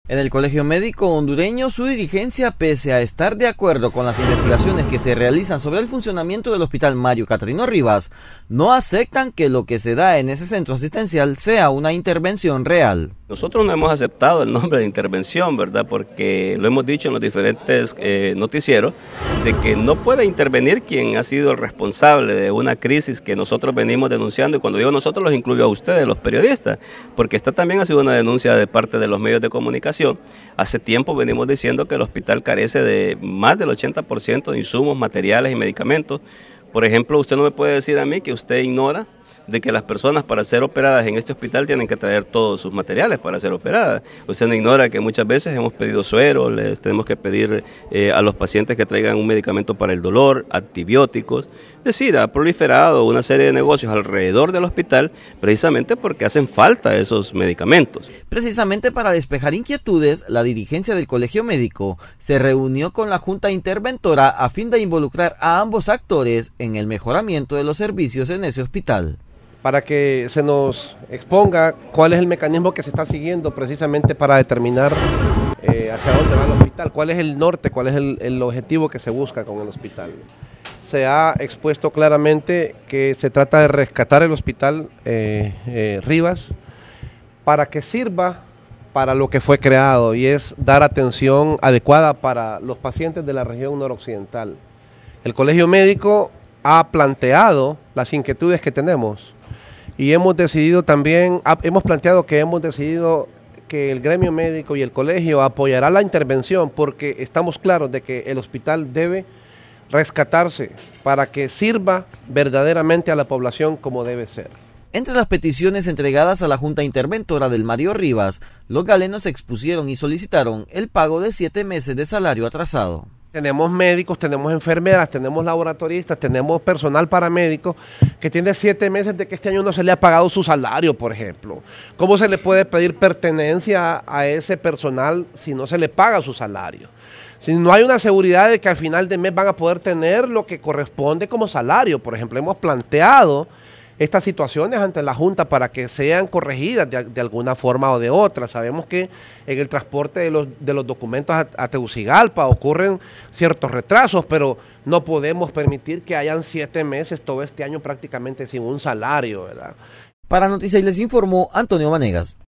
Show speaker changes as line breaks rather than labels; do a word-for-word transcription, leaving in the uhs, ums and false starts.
En el Colegio Médico Hondureño, su dirigencia, pese a estar de acuerdo con las investigaciones que se realizan sobre el funcionamiento del Hospital Mario Catarino Rivas, no aceptan que lo que se da en ese centro asistencial sea una intervención real.
Nosotros no hemos aceptado el nombre de intervención, ¿verdad? Porque lo hemos dicho en los diferentes eh, noticieros, de que no puede intervenir quien ha sido el responsable de una crisis que nosotros venimos denunciando, y cuando digo nosotros los incluyo a ustedes, los periodistas, porque esta también ha sido una denuncia de parte de los medios de comunicación. Hace tiempo venimos diciendo que el hospital carece de más del ochenta por ciento de insumos, materiales y medicamentos. Por ejemplo, usted no me puede decir a mí que usted ignora de que las personas para ser operadas en este hospital tienen que traer todos sus materiales para ser operadas. Usted no ignora que muchas veces hemos pedido suero, les tenemos que pedir eh, a los pacientes que traigan un medicamento para el dolor, antibióticos. Es decir, ha proliferado una serie de negocios alrededor del hospital precisamente porque hacen falta esos medicamentos.
Precisamente para despejar inquietudes, la dirigencia del Colegio Médico se reunió con la Junta Interventora a fin de involucrar a ambos actores en el mejoramiento de los servicios en ese hospital,
para que se nos exponga cuál es el mecanismo que se está siguiendo precisamente para determinar eh, hacia dónde va el hospital, cuál es el norte, cuál es el, el objetivo que se busca con el hospital. Se ha expuesto claramente que se trata de rescatar el hospital eh, eh, Rivas para que sirva para lo que fue creado, y es dar atención adecuada para los pacientes de la región noroccidental. El Colegio Médico ha planteado las inquietudes que tenemos, y hemos decidido también, hemos planteado que hemos decidido que el gremio médico y el colegio apoyará la intervención, porque estamos claros de que el hospital debe rescatarse para que sirva verdaderamente a la población como debe ser.
Entre las peticiones entregadas a la Junta Interventora del Mario Rivas, los galenos expusieron y solicitaron el pago de siete meses de salario atrasado.
Tenemos médicos, tenemos enfermeras, tenemos laboratoristas, tenemos personal paramédico que tiene siete meses de que este año no se le ha pagado su salario, por ejemplo. ¿Cómo se le puede pedir pertenencia a ese personal si no se le paga su salario? Si no hay una seguridad de que al final de mes van a poder tener lo que corresponde como salario. Por ejemplo, hemos planteado estas situaciones ante la Junta para que sean corregidas de, de alguna forma o de otra. Sabemos que en el transporte de los, de los documentos a, a Tegucigalpa ocurren ciertos retrasos, pero no podemos permitir que hayan siete meses todo este año prácticamente sin un salario, ¿verdad?
Para Noticias les informó Antonio Vanegas.